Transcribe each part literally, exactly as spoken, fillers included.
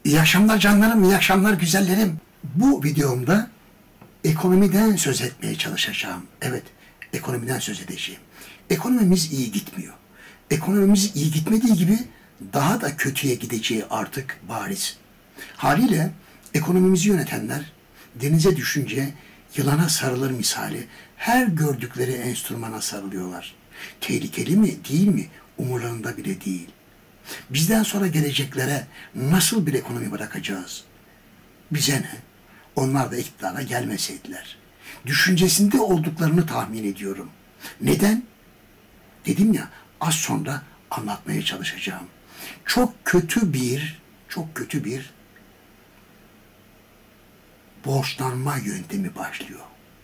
İyi akşamlar canlarım, iyi akşamlar güzellerim. Bu videomda ekonomiden söz etmeye çalışacağım. Evet, ekonomiden söz edeceğim. Ekonomimiz iyi gitmiyor. Ekonomimiz iyi gitmediği gibi daha da kötüye gideceği artık bariz. Haliyle ekonomimizi yönetenler denize düşünce yılana sarılır misali her gördükleri enstrümana sarılıyorlar. Tehlikeli mi, değil mi? Umurlarında bile değil. Bizden sonra geleceklere nasıl bir ekonomi bırakacağız? Bize ne? Onlar da iktidara gelmeseydiler. Düşüncesinde olduklarını tahmin ediyorum. Neden? Dedim ya, az sonra anlatmaya çalışacağım. Çok kötü bir, çok kötü bir borçlanma yöntemi başlıyor.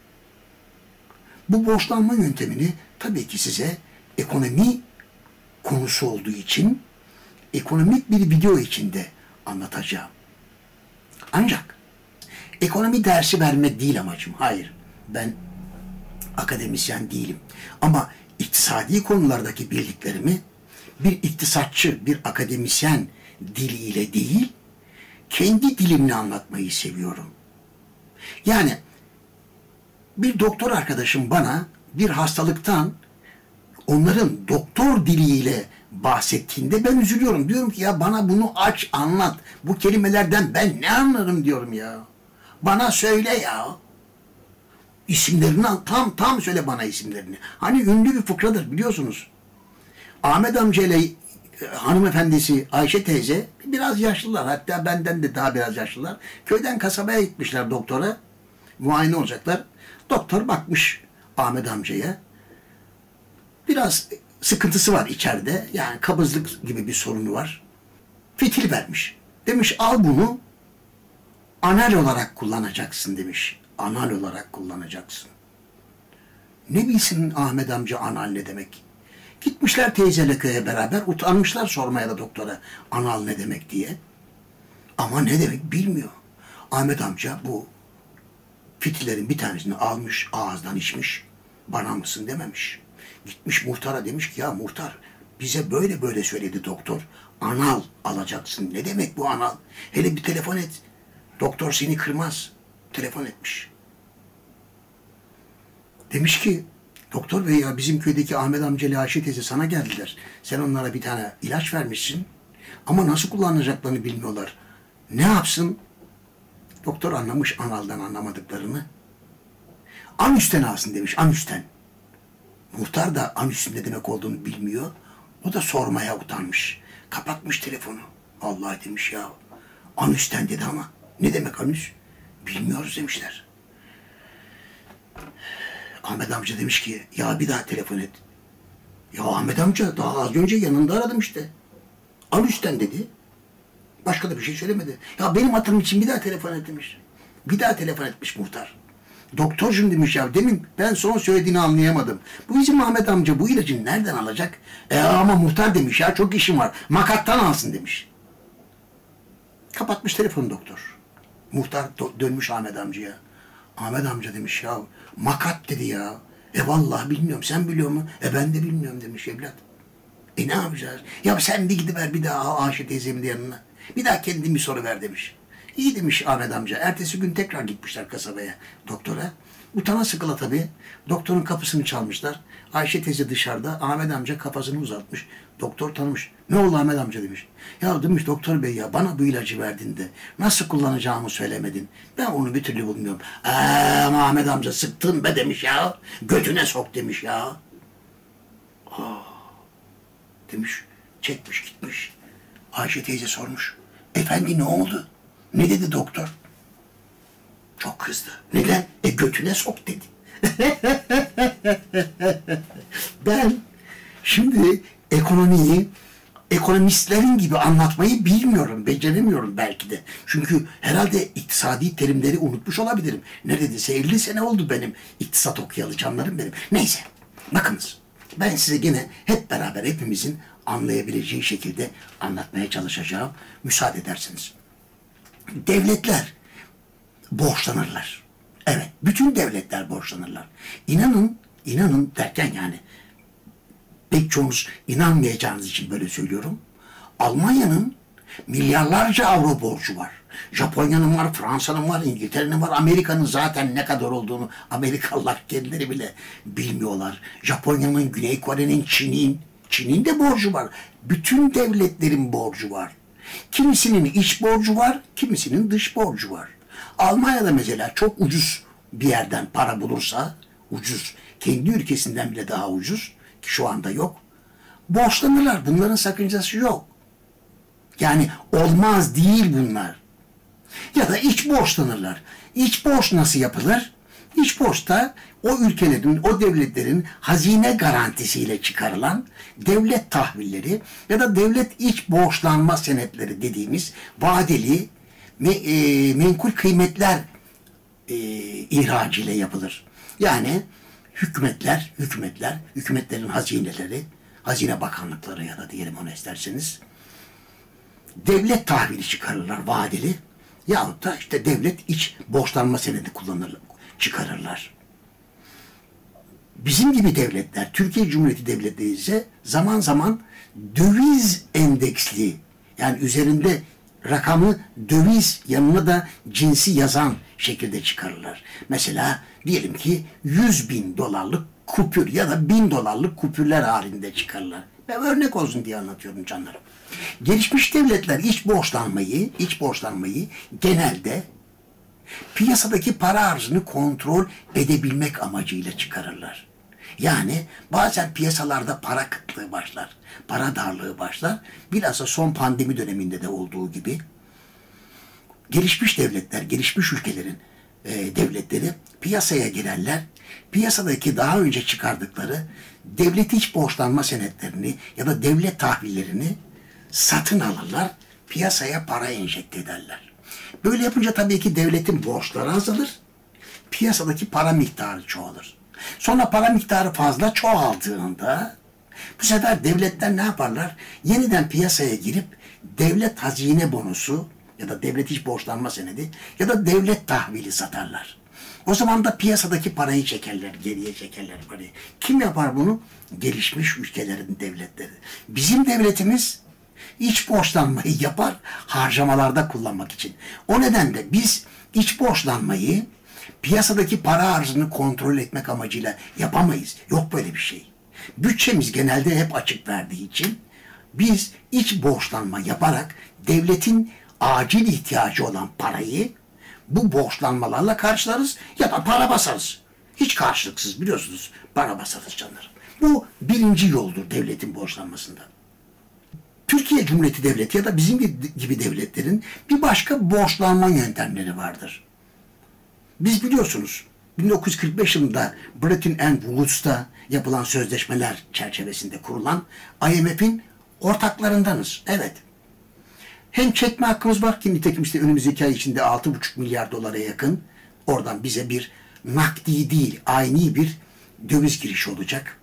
Bu borçlanma yöntemini tabii ki size ekonomi konusu olduğu için ekonomik bir video içinde anlatacağım. Ancak ekonomi dersi vermek değil amacım. Hayır, ben akademisyen değilim. Ama iktisadi konulardaki bildiklerimi bir iktisatçı, bir akademisyen diliyle değil, kendi dilimle anlatmayı seviyorum. Yani bir doktor arkadaşım bana bir hastalıktan onların doktor diliyle bahsettiğinde ben üzülüyorum. Diyorum ki ya bana bunu aç, anlat. Bu kelimelerden ben ne anlarım diyorum ya. Bana söyle ya. İsimlerini tam tam söyle bana isimlerini. Hani ünlü bir fıkradır biliyorsunuz. Ahmet amca ile hanımefendisi Ayşe teyze biraz yaşlılar. Hatta benden de daha biraz yaşlılar. Köyden kasabaya gitmişler doktora. Muayene olacaklar. Doktor bakmış Ahmet amcaya. Biraz sıkıntısı var içeride. Yani kabızlık gibi bir sorunu var. Fitil vermiş. Demiş al bunu anal olarak kullanacaksın demiş. Anal olarak kullanacaksın. Ne bilsin Ahmet amca anal ne demek? Gitmişler teyzeyle köye beraber utanmışlar sormaya da doktora anal ne demek diye. Ama ne demek bilmiyor. Ahmet amca bu fitillerin bir tanesini almış ağızdan içmiş. Bana mısın dememiş. Gitmiş muhtara demiş ki ya muhtar bize böyle böyle söyledi doktor. Anal alacaksın. Ne demek bu anal? Hele bir telefon et. Doktor seni kırmaz. Telefon etmiş. Demiş ki doktor bey ya bizim köydeki Ahmet amca ile Ayşe teyze sana geldiler. Sen onlara bir tane ilaç vermişsin. Ama nasıl kullanacaklarını bilmiyorlar. Ne yapsın? Doktor anlamış analdan anlamadıklarını. Anüsten alsın demiş. Anüsten. Muhtar da anüsün ne demek olduğunu bilmiyor. O da sormaya utanmış. Kapatmış telefonu. Vallahi demiş ya. Anüsten dedi ama ne demek anüs? Bilmiyoruz demişler. Ahmet amca demiş ki ya bir daha telefon et. Ya Ahmet amca daha az önce yanında aradım işte. Anüsten dedi. Başka da bir şey söylemedi. Ya benim hatırım için bir daha telefon et demiş. Bir daha telefon etmiş muhtar. Doktorcum demiş ya demin ben son söylediğini anlayamadım. Bu bizim Ahmet amca bu ilacı nereden alacak? E ama muhtar demiş ya çok işim var. Makattan alsın demiş. Kapatmış telefonu doktor. Muhtar dönmüş Ahmet amcaya. Ahmet amca demiş ya makat dedi ya. E vallahi bilmiyorum sen biliyor musun? E ben de bilmiyorum demiş evlat. E ne yapacağız? Ya sen bir gidiver bir daha Ayşe teyzemin yanına. Bir daha kendin bir soru ver demiş. İyi demiş Ahmet amca. Ertesi gün tekrar gitmişler kasabaya doktora. Utana sıkıla tabii. Doktorun kapısını çalmışlar. Ayşe teyze dışarıda. Ahmet amca kafasını uzatmış. Doktor tanımış. Ne oldu Ahmet amca demiş. Ya demiş doktor bey ya bana bu ilacı verdin de nasıl kullanacağımı söylemedin. Ben onu bir türlü bulmuyorum. Eee Ahmet amca sıktın be demiş ya. Götüne sok demiş ya. Aa, demiş. Çekmiş gitmiş. Ayşe teyze sormuş. Efendi ne oldu? Ne dedi doktor? Çok kızdı. Neden? E götüne sok dedi. Ben şimdi ekonomiyi ekonomistlerin gibi anlatmayı bilmiyorum, beceremiyorum belki de. Çünkü herhalde iktisadi terimleri unutmuş olabilirim. Neredeyse elli sene oldu benim iktisat okuyalı canlarım benim. Neyse, bakınız. Ben size gene hep beraber hepimizin anlayabileceği şekilde anlatmaya çalışacağım. Müsaade ederseniz. Devletler borçlanırlar. Evet, bütün devletler borçlanırlar. İnanın, inanın derken yani pek çoğunuz inanmayacağınız için böyle söylüyorum. Almanya'nın Milyarlarca avro borcu var. Japonya'nın var, Fransa'nın var, İngiltere'nin var, Amerika'nın zaten ne kadar olduğunu Amerikalılar kendileri bile bilmiyorlar. Japonya'nın, Güney Kore'nin, Çin'in, Çin'in de borcu var. Bütün devletlerin borcu var. Kimisinin iç borcu var, kimisinin dış borcu var. Almanya'da mesela çok ucuz bir yerden para bulursa, ucuz, kendi ülkesinden bile daha ucuz, ki şu anda yok, borçlanırlar. Bunların sakıncası yok. Yani olmaz değil bunlar. Ya da iç borçlanırlar. İç borç nasıl yapılır? İç borçta o ülkelerin, o devletlerin hazine garantisiyle çıkarılan devlet tahvilleri ya da devlet iç borçlanma senetleri dediğimiz vadeli me, e, menkul kıymetler e, ihracı ile yapılır. Yani hükümetler, hükümetler, hükümetlerin hazineleri, hazine bakanlıkları ya da diyelim onu isterseniz, devlet tahvili çıkarırlar vadeli yahut da işte devlet iç borçlanma senedi kullanırlar, çıkarırlar. Bizim gibi devletler, Türkiye Cumhuriyeti Devletleri ise zaman zaman döviz endeksli, yani üzerinde rakamı döviz yanına da cinsi yazan şekilde çıkarırlar. Mesela diyelim ki yüz bin dolarlık kupür ya da bin dolarlık kupürler halinde çıkarırlar. Ben örnek olsun diye anlatıyorum canlarım. Gelişmiş devletler iç borçlanmayı, iç borçlanmayı genelde piyasadaki para arzını kontrol edebilmek amacıyla çıkarırlar. Yani bazen piyasalarda para kıtlığı başlar, para darlığı başlar. Bilhassa son pandemi döneminde de olduğu gibi gelişmiş devletler, gelişmiş ülkelerin e, devletleri piyasaya girerler. Piyasadaki daha önce çıkardıkları devlet iç borçlanma senetlerini ya da devlet tahvillerini satın alırlar, piyasaya para enjekte ederler. Böyle yapınca tabii ki devletin borçları azalır, piyasadaki para miktarı çoğalır. Sonra para miktarı fazla çoğaldığında bu sefer devletler ne yaparlar? Yeniden piyasaya girip devlet hazine bonosu ya da devlet iç borçlanma senedi ya da devlet tahvili satarlar. O zaman da piyasadaki parayı çekerler, geriye çekerler parayı. Kim yapar bunu? Gelişmiş ülkelerin devletleri. Bizim devletimiz iç borçlanmayı yapar, harcamalarda kullanmak için. O nedenle biz iç borçlanmayı piyasadaki para arzını kontrol etmek amacıyla yapamayız. Yok böyle bir şey. Bütçemiz genelde hep açık verdiği için biz iç borçlanma yaparak devletin acil ihtiyacı olan parayı bu borçlanmalarla karşılarız ya da para basarız. Hiç karşılıksız, biliyorsunuz, para basarız canlarım. Bu birinci yoldur devletin borçlanmasında. Türkiye Cumhuriyeti Devleti ya da bizim gibi devletlerin bir başka borçlanma yöntemleri vardır. Biz biliyorsunuz bin dokuz yüz kırk beş yılında Bretton and Woods'ta yapılan sözleşmeler çerçevesinde kurulan I M F'in ortaklarındanız. Evet. Hem çekme hakkımız var ki nitekim işte önümüzdeki ay içinde altı buçuk milyar dolara yakın oradan bize bir nakdi değil, ayni bir döviz girişi olacak.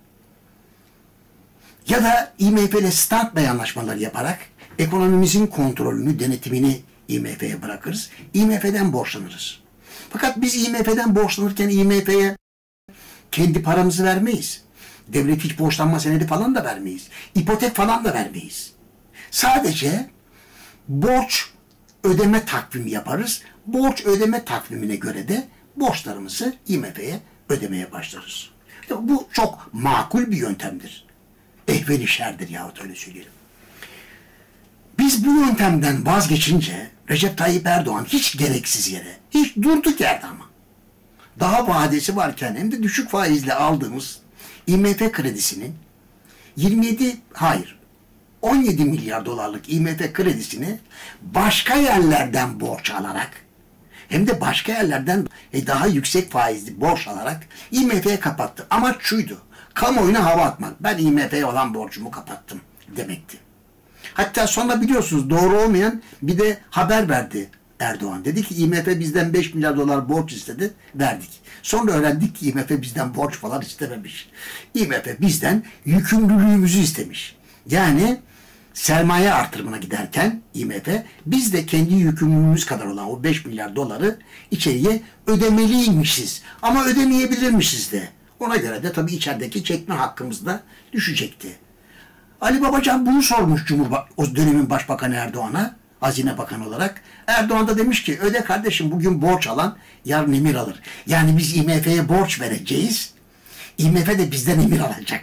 Ya da I M F ile standby anlaşmalar yaparak ekonomimizin kontrolünü, denetimini I M F'ye bırakırız. I M F'den borçlanırız. Fakat biz I M F'den borçlanırken I M F'ye kendi paramızı vermeyiz. Devlet hiç borçlanma senedi falan da vermeyiz. İpotek falan da vermeyiz. Sadece borç ödeme takvimi yaparız. Borç ödeme takvimine göre de borçlarımızı I M F'ye ödemeye başlarız. Bu çok makul bir yöntemdir. Ehven-i şerdir yahut öyle söyleyelim. Biz bu yöntemden vazgeçince Recep Tayyip Erdoğan hiç gereksiz yere, hiç durduk yerde ama daha vadesi varken hem de düşük faizle aldığımız I M F kredisinin yirmi yedi, hayır on yedi milyar dolarlık I M F kredisini başka yerlerden borç alarak hem de başka yerlerden daha yüksek faizli borç alarak I M F'ye kapattı. Amaç şuydu: kamuoyuna hava atmak. Ben I M F'ye olan borcumu kapattım demekti. Hatta sonra biliyorsunuz doğru olmayan bir de haber verdi Erdoğan. Dedi ki I M F bizden beş milyar dolar borç istedi, verdik. Sonra öğrendik ki I M F bizden borç falan istememiş. I M F bizden yükümlülüğümüzü istemiş. Yani sermaye artırımına giderken I M F biz de kendi yükümlülüğümüz kadar olan o beş milyar doları içeriye ödemeliymişiz. Ama ödemeyebilirmişiz de. Ona göre de tabii içerideki çekme hakkımız da düşecekti. Ali Babacan bunu sormuş Cumhurba o dönemin Başbakanı Erdoğan'a. Hazine Bakanı olarak. Erdoğan da demiş ki öde kardeşim, bugün borç alan yarın emir alır. Yani biz I M F'ye borç vereceğiz. I M F de bizden emir alacak.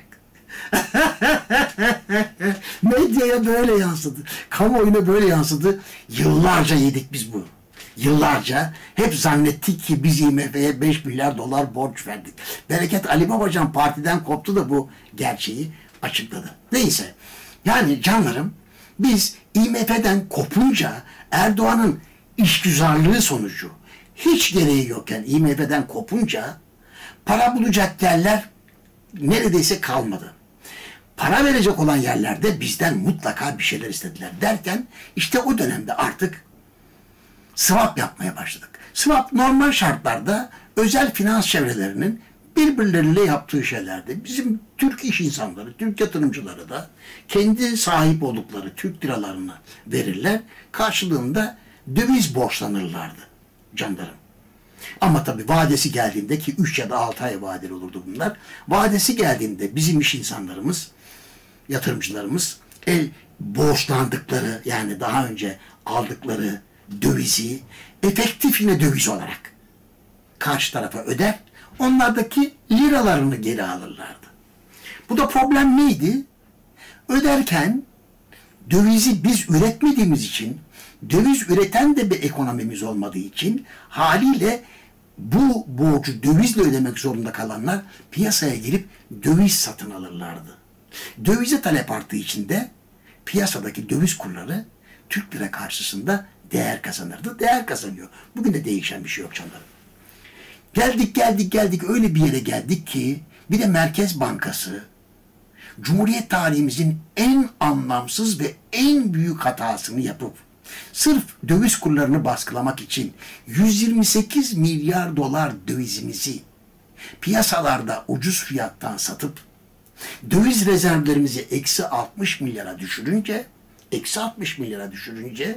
Medyaya böyle yansıdı. Kamuoyuna böyle yansıdı. Yıllarca yedik biz bu. Yıllarca hep zannettik ki biz I M F'ye beş milyar dolar borç verdik. Bereket Ali Babacan partiden koptu da bu gerçeği açıkladı. Neyse. Yani canlarım, biz I M F'den kopunca, Erdoğan'ın işgüzarlığı sonucu hiç gereği yokken I M F'den kopunca para bulacak yerler neredeyse kalmadı. Para verecek olan yerlerde bizden mutlaka bir şeyler istediler derken işte o dönemde artık swap yapmaya başladık. Swap normal şartlarda özel finans çevrelerinin birbirleriyle yaptığı şeylerdi. Bizim Türk iş insanları, Türk yatırımcıları da kendi sahip oldukları Türk liralarını verirler. Karşılığında döviz borçlanırlardı canlarım. Ama tabii vadesi geldiğinde, ki üç ya da altı ay vadeli olurdu bunlar. Vadesi geldiğinde bizim iş insanlarımız, yatırımcılarımız el borçlandıkları, yani daha önce aldıkları dövizi efektif yine döviz olarak karşı tarafa öder. Onlardaki liralarını geri alırlardı. Bu da problem neydi? Öderken dövizi biz üretmediğimiz için, döviz üreten de bir ekonomimiz olmadığı için haliyle bu borcu dövizle ödemek zorunda kalanlar piyasaya girip döviz satın alırlardı. Dövize talep arttığı için de piyasadaki döviz kurları Türk lira karşısında değer kazanırdı. Değer kazanıyor. Bugün de değişen bir şey yok canlarım. Geldik geldik geldik öyle bir yere geldik ki bir de Merkez Bankası Cumhuriyet tarihimizin en anlamsız ve en büyük hatasını yapıp sırf döviz kurlarını baskılamak için yüz yirmi sekiz milyar dolar dövizimizi piyasalarda ucuz fiyattan satıp döviz rezervlerimizi eksi altmış milyara düşürünce eksi altmış milyara düşürünce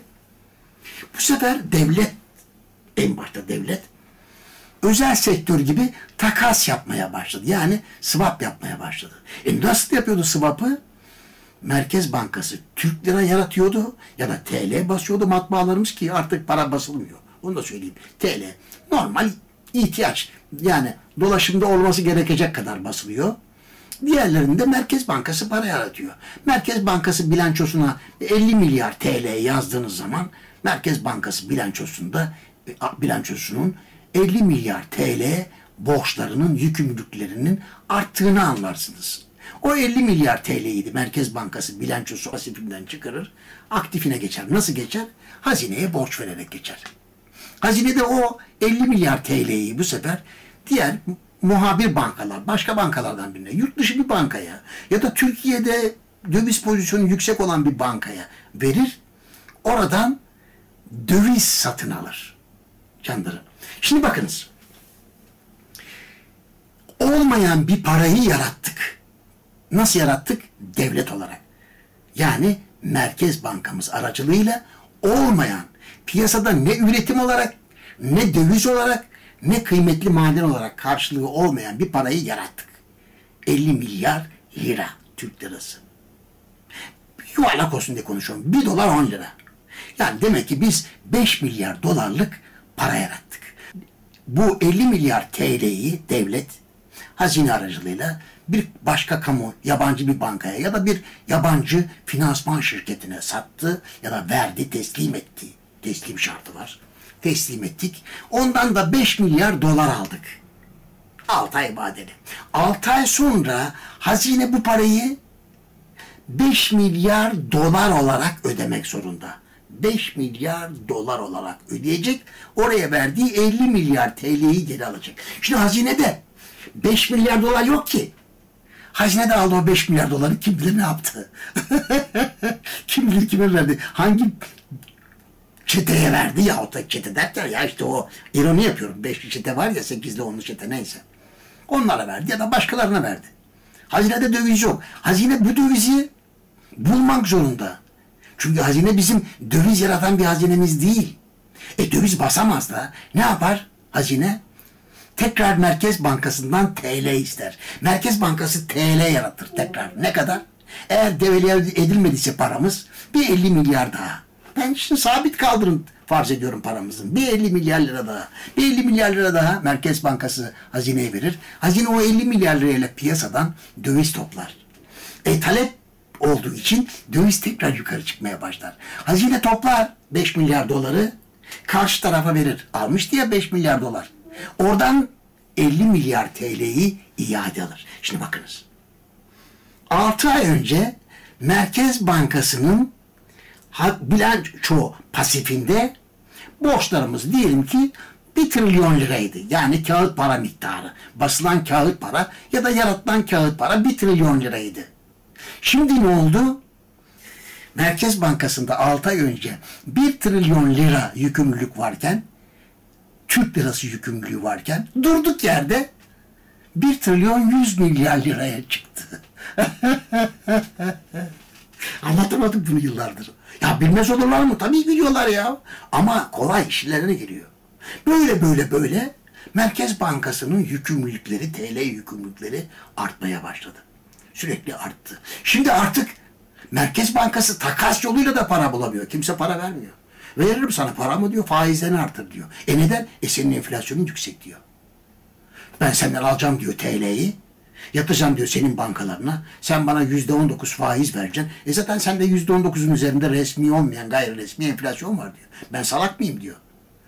bu sefer devlet, en başta devlet özel sektör gibi takas yapmaya başladı. Yani swap yapmaya başladı. E nasıl yapıyordu swap'ı? Merkez Bankası Türk lira yaratıyordu ya da T L basıyordu matbaalarımız, ki artık para basılmıyor. Onu da söyleyeyim. T L normal ihtiyaç, yani dolaşımda olması gerekecek kadar basılıyor. Diğerlerinde Merkez Bankası para yaratıyor. Merkez Bankası bilançosuna elli milyar T L yazdığınız zaman Merkez Bankası bilançosunda bilançosunun elli milyar T L borçlarının, yükümlülüklerinin arttığını anlarsınız. O elli milyar T L'ydi Merkez Bankası bilançosu pasifinden çıkarır, aktifine geçer. Nasıl geçer? Hazineye borç vererek geçer. Hazinede o elli milyar T L'yi bu sefer diğer muhabir bankalar, başka bankalardan birine, yurt dışı bir bankaya ya da Türkiye'de döviz pozisyonu yüksek olan bir bankaya verir. Oradan döviz satın alır. Canlarım. Şimdi bakınız. Olmayan bir parayı yarattık. Nasıl yarattık? Devlet olarak. Yani Merkez Bankamız aracılığıyla olmayan, piyasada ne üretim olarak, ne döviz olarak, ne kıymetli maden olarak karşılığı olmayan bir parayı yarattık. elli milyar lira Türk lirası. Yuvarlak olsun diye konuşuyorum. bir dolar on lira. Yani demek ki biz beş milyar dolarlık para yarattık. Bu elli milyar T L'yi devlet hazine aracılığıyla bir başka kamu, yabancı bir bankaya ya da bir yabancı finansman şirketine sattı ya da verdi, teslim etti. Teslim şartı var. Teslim ettik. Ondan da beş milyar dolar aldık. altı ay vadeli. altı ay sonra hazine bu parayı beş milyar dolar olarak ödemek zorunda. beş milyar dolar olarak ödeyecek. Oraya verdiği elli milyar T L'yi geri alacak. Şimdi hazinede beş milyar dolar yok ki. Hazinede aldı o beş milyar doları, kim bilir ne yaptı. Kim bilir kime verdi. Hangi çeteye verdi ya, o da çete derken ya işte o ironi yapıyorum. beşli çete var ya, sekizli onlu çete neyse. Onlara verdi ya da başkalarına verdi. Hazinede döviz yok. Hazine bu dövizi bulmak zorunda. Çünkü hazine bizim döviz yaratan bir hazinemiz değil. E döviz basamaz da ne yapar hazine? Tekrar Merkez Bankası'ndan T L ister. Merkez Bankası T L yaratır tekrar. Ne kadar? Eğer devalüe edilmediyse paramız bir elli milyar daha. ben şimdi sabit kaldırın farz ediyorum paramızın. Bir elli milyar lira daha. Bir elli milyar lira daha Merkez Bankası hazineye verir. Hazine o elli milyar lirayla piyasadan döviz toplar. E talep olduğu için döviz tekrar yukarı çıkmaya başlar. Hazine toplar beş milyar doları, karşı tarafa verir. Almıştı ya beş milyar dolar. Oradan elli milyar T L'yi iade alır. Şimdi bakınız. altı ay önce Merkez Bankası'nın bilanço pasifinde borçlarımız diyelim ki bir trilyon liraydı. Yani kağıt para miktarı. Basılan kağıt para ya da yaratılan kağıt para bir trilyon liraydı. Şimdi ne oldu? Merkez Bankası'nda altı ay önce bir trilyon lira yükümlülük varken, Türk lirası yükümlülüğü varken durduk yerde bir trilyon yüz milyar liraya çıktı. Anlatamadık bunu yıllardır. Ya bilmez olurlar mı? Tabii biliyorlar ya. Ama kolay işlerine giriyor. Böyle böyle böyle Merkez Bankası'nın yükümlülükleri, T L yükümlülükleri artmaya başladı. Sürekli arttı. Şimdi artık Merkez Bankası takas yoluyla da para bulamıyor. Kimse para vermiyor. Veririm sana para mı diyor, faizlerini artır diyor. E neden? E senin enflasyonun yüksek diyor. Ben senden alacağım diyor T L'yi. Yatacağım diyor senin bankalarına. Sen bana yüzde on dokuz faiz vereceksin. E zaten sende yüzde on dokuzun üzerinde resmi olmayan gayri resmi enflasyon var diyor. Ben salak mıyım diyor.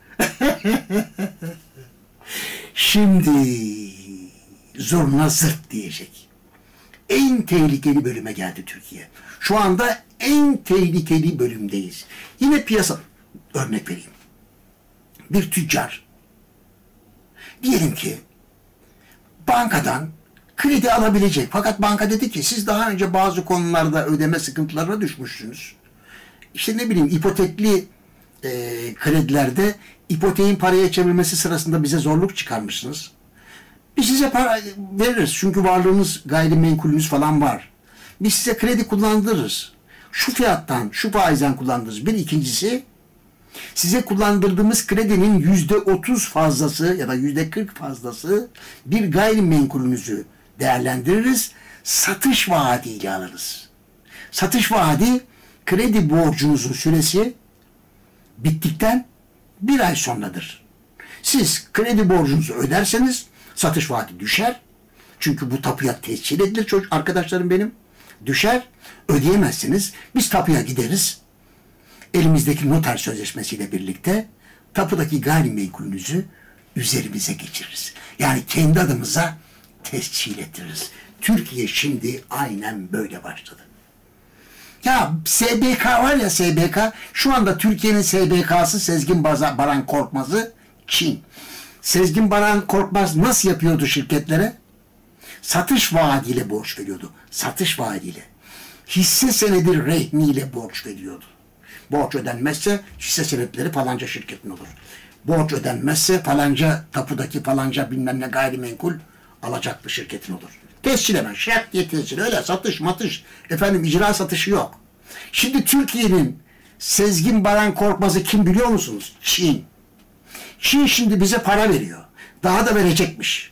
Şimdi zurna zırt diyecek. En tehlikeli bölüme geldi Türkiye. Şu anda en tehlikeli bölümdeyiz. Yine piyasa örnek vereyim. Bir tüccar diyelim ki bankadan kredi alabilecek. Fakat banka dedi ki siz daha önce bazı konularda ödeme sıkıntılarına düşmüşsünüz. İşte ne bileyim ipotekli e, kredilerde ipoteğin paraya çevrilmesi sırasında bize zorluk çıkarmışsınız. Biz size para veririz. Çünkü varlığınız, gayrimenkulünüz falan var. Biz size kredi kullandırırız. Şu fiyattan, şu faizden kullandırırız. Bir ikincisi, size kullandırdığımız kredinin yüzde otuz fazlası ya da yüzde kırk fazlası bir gayrimenkulünüzü değerlendiririz. Satış vaadiyle alırız. Satış vaadi, kredi borcunuzun süresi bittikten bir ay sonradır. Siz kredi borcunuzu öderseniz satış vaadi düşer. Çünkü bu tapuya tescil edilir çocuk arkadaşlarım benim. Düşer. Ödeyemezsiniz. Biz tapuya gideriz. Elimizdeki noter sözleşmesiyle birlikte tapudaki gayrimenkulünüzü üzerimize geçiririz. Yani kendi adımıza tescil ettiririz. Türkiye şimdi aynen böyle başladı. Ya S B K var ya S B K, şu anda Türkiye'nin S B K'sı Sezgin Baran Korkmaz'ı Çin. Sezgin Baran Korkmaz nasıl yapıyordu şirketlere? Satış vaadiyle borç veriyordu. Satış vaadiyle. Hisse senedi rehniyle borç veriyordu. Borç ödenmezse hisse senetleri falanca şirketin olur. Borç ödenmezse falanca tapudaki falanca bilmem ne gayrimenkul alacaklı şirketin olur. Tescil hemen şak diye tescil. Öyle satış matış. Efendim icra satışı yok. Şimdi Türkiye'nin Sezgin Baran Korkmaz'ı kim biliyor musunuz? Çin. Çin şimdi bize para veriyor. Daha da verecekmiş.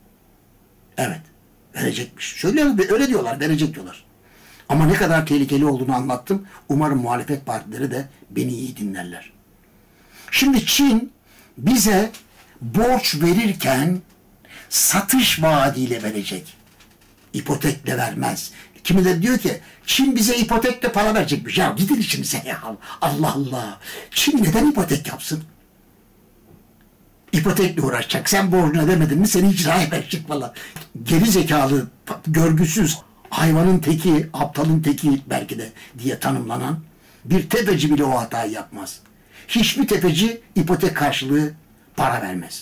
Evet. Verecekmiş. Söylüyorum, öyle diyorlar. Verecek diyorlar. Ama ne kadar tehlikeli olduğunu anlattım. Umarım muhalefet partileri de beni iyi dinlerler. Şimdi Çin bize borç verirken satış vaadiyle verecek. İpotekle vermez. Kimileri diyor ki Çin bize ipotekle para verecekmiş. Ya gidin işinize ya. Allah Allah. Çin neden ipotek yapsın? İpotekle uğraşacak. Sen borcunu ödemedin mi seni icraya verecek falan. Geri zekalı, görgüsüz, hayvanın teki, aptalın teki belki de diye tanımlanan bir tefeci bile o hatayı yapmaz. Hiçbir tefeci ipotek karşılığı para vermez.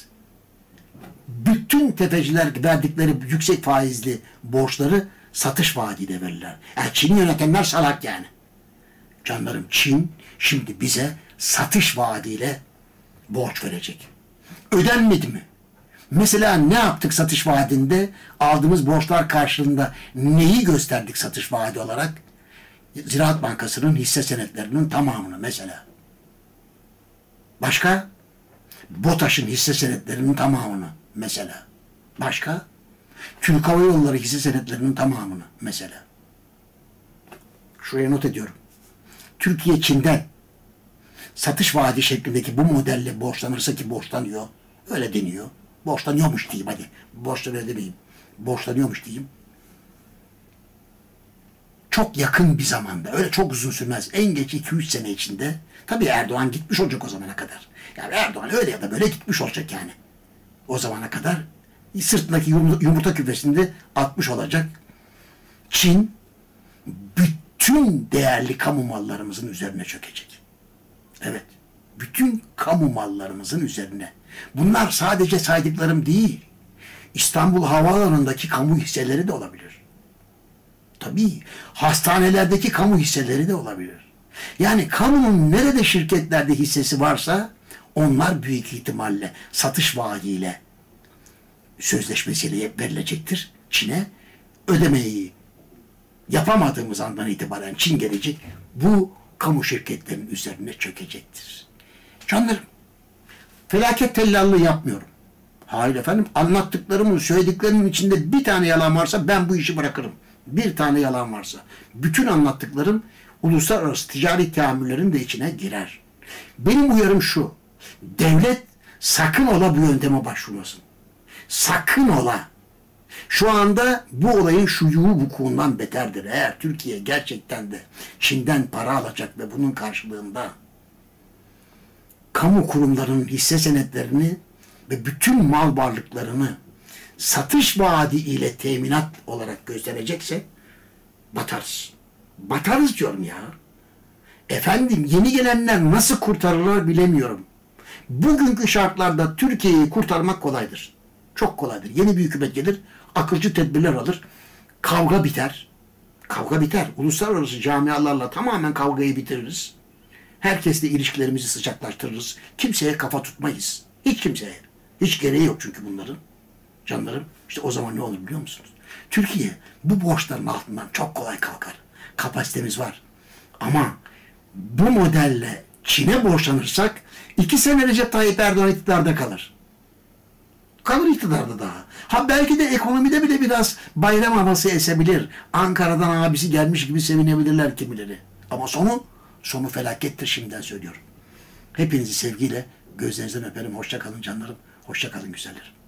Bütün tefeciler verdikleri yüksek faizli borçları satış vaadiyle verirler. Yani Çin'i yönetenler salak yani. Canlarım, Çin şimdi bize satış vaadiyle borç verecek. Ödenmedi mi? Mesela ne yaptık satış vaadinde? Aldığımız borçlar karşılığında neyi gösterdik satış vaadi olarak? Ziraat Bankası'nın hisse senetlerinin tamamını mesela. Başka? BOTAŞ'ın hisse senetlerinin tamamını mesela. Başka? Türk Hava Yolları hisse senetlerinin tamamını mesela. Şuraya not ediyorum. Türkiye Çin'den satış vaadi şeklindeki bu modelle borçlanırsa, ki borçlanıyor, öyle deniyor. Borçlanıyormuş diyeyim hadi. Borçlanıyor demeyeyim. Borçlanıyormuş diyeyim. Çok yakın bir zamanda, öyle çok uzun sürmez, en geç iki üç sene içinde, tabii Erdoğan gitmiş olacak o zamana kadar. Yani Erdoğan öyle ya da böyle gitmiş olacak yani. O zamana kadar sırtındaki yumurta küpesini atmış olacak. Çin bütün değerli kamu mallarımızın üzerine çökecek. Evet. Bütün kamu mallarımızın üzerine. Bunlar sadece saydıklarım değil. İstanbul Havaalanı'ndaki kamu hisseleri de olabilir. Tabii. Hastanelerdeki kamu hisseleri de olabilir. Yani kamunun nerede şirketlerde hissesi varsa onlar büyük ihtimalle satış vaadiyle sözleşmesiyle verilecektir Çin'e. Ödemeyi yapamadığımız andan itibaren Çin gelecek, bu kamu şirketlerinin üzerine çökecektir. Canlarım, felaket tellallığı yapmıyorum. Hayır efendim, anlattıklarımın, söylediklerimin içinde bir tane yalan varsa ben bu işi bırakırım. Bir tane yalan varsa. Bütün anlattıklarım uluslararası ticari teamüllerin de içine girer. Benim uyarım şu: devlet sakın ola bu yönteme başvurmasın. Sakın ola. Şu anda bu olayın şuyu vukuundan beterdir. Eğer Türkiye gerçekten de Çin'den para alacak ve bunun karşılığında kamu kurumlarının hisse senetlerini ve bütün mal varlıklarını satış vaadi ile teminat olarak gösterecekse batarız. Batarız diyorum ya. Efendim, yeni gelenler nasıl kurtarırlar bilemiyorum. Bugünkü şartlarda Türkiye'yi kurtarmak kolaydır. Çok kolaydır. Yeni bir hükümet gelir, akılcı tedbirler alır, kavga biter. Kavga biter. Uluslararası camialarla tamamen kavgayı bitiririz. Herkesle ilişkilerimizi sıcaklaştırırız. Kimseye kafa tutmayız. Hiç kimseye. Hiç gereği yok çünkü bunların. Canlarım, işte o zaman ne olur biliyor musunuz? Türkiye bu borçların altından çok kolay kalkar. Kapasitemiz var. Ama bu modelle Çin'e borçlanırsak iki sene Recep Tayyip Erdoğan iktidarda kalır. Kalır iktidarda daha. Ha belki de ekonomide bile biraz bayram havası esebilir. Ankara'dan abisi gelmiş gibi sevinebilirler kimileri. Ama sonu, sonu felakettir, şimdiden söylüyorum. Hepinizi sevgiyle gözlerinizden öperim. Hoşça kalın canlarım. Hoşça kalın güzellerim.